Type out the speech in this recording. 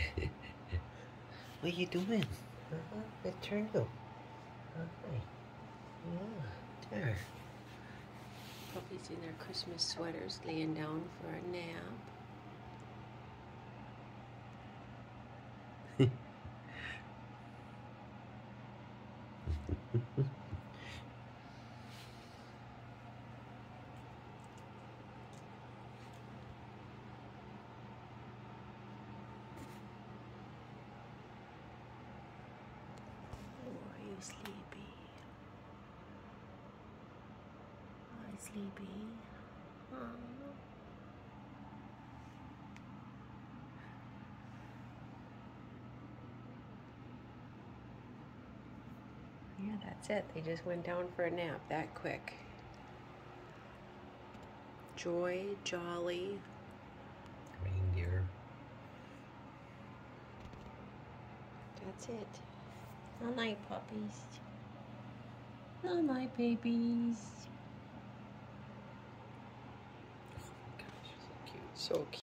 What are you doing? Good turtle. Hi. Yeah, there. Puppies in their Christmas sweaters laying down for a nap. Are you sleepy? Are you sleepy? Yeah, that's it. They just went down for a nap that quick. Joy, Jolly. Reindeer. That's it. Good night, puppies. Good night, babies. Oh my gosh, so cute. So cute.